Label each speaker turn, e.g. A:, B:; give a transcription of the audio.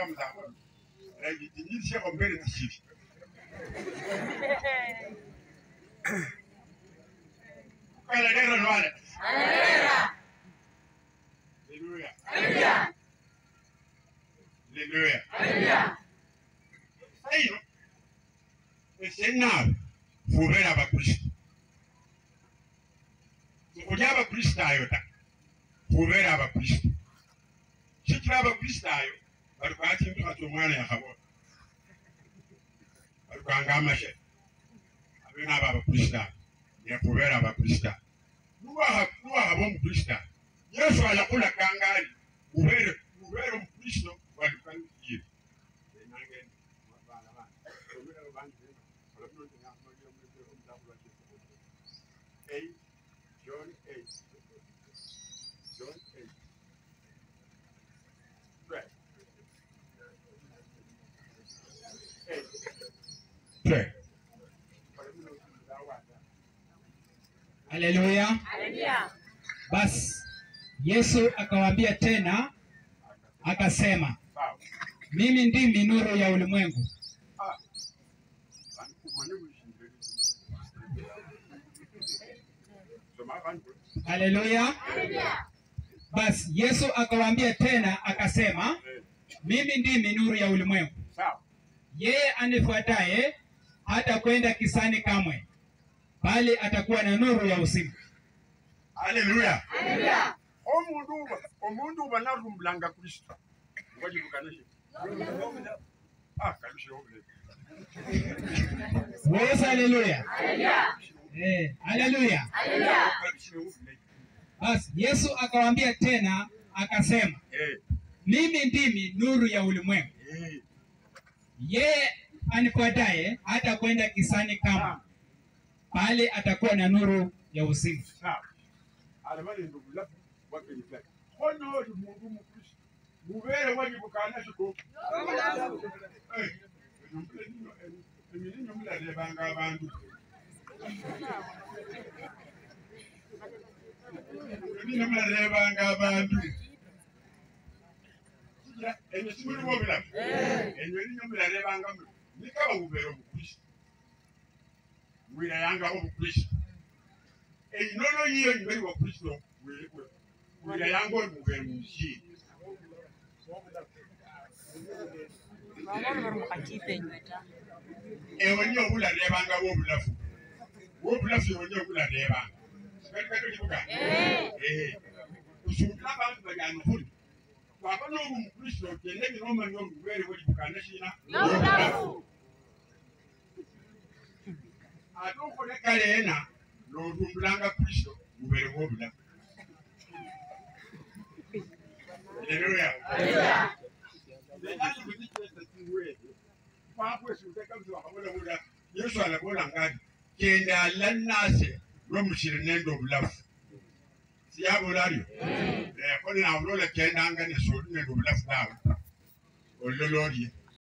A: kama za jinsi ya kombele na shifi. Kala lera nwale. Haleluya. Haleluya. Haleluya. Haleluya. Ayo. Esena fubera abakristo. Kujya abakristo ayota. Fubera abakristo. Shikira abakristo ayo bari kwati mtu atumwana yakabo. Bari kwanga amashe. Abina abakristo. Ya fubera abakristo. Nuwa habo mkristo. Yesu alakula kangani. Ubere mkristo walikanijiri. John 8. John 8. Pray. Pray.
B: Haleluya.
C: Haleluya.
B: Basi Yesu akawaambia tena akasema, mimi ndimi nuru ya ulimwengu. Haleluya. Basi Yesu akawaambia tena akasema, mimi ndimi nuru ya ulimwengu. Yeye anifuataye hata kwenda kisani kamwe, bali atakuwa na nuru ya uzima.
A: Haleluya. Haleluya. Omundu banarumbulanga Kristo. Wajibukanishe. Kabisha obule.
B: Yesu haleluya.
C: Haleluya.
B: Haleluya.
C: Haleluya.
B: Basi Yesu akawaambia tena akasema, mimi ndimi nuru ya ulimwengu. Yeye anifuataye hata kwenda kisani kamwe, bali atakuwa na nuru ya uzima.
A: Alamani ndubula wakilifanya. Kono odi mungu mkristo. Mubere wajibukana shiko. Emilinyo mulalebanga abantu. Emilinyo mulalebanga abantu. Emisumuli wobula. Emilinyo mulalebanga abantu. Nikaba mubere mukristo. Mwira yanga mukristo. Enono yiyo nyumeri wa Kristo wewe. Mwira yangu mubere mushi. Ewenyo bula lebanga wobulafu. Wobulafu ewenyo bula lebanga. Sikali kibuka. Usumula bantu bajana kuli. Baba no mukristo tende binoma nyo mubere wo bukana shina. Wobulafu. Adoko lekalena no rumbulanga Kristo mubere wobulafu. Haleluya. Haleluya. Yesu anabola ngadi kenda lannase romushire nendo bulafu siyabolari kone na ulola kenda ngane so nendo bulafu dawo ololori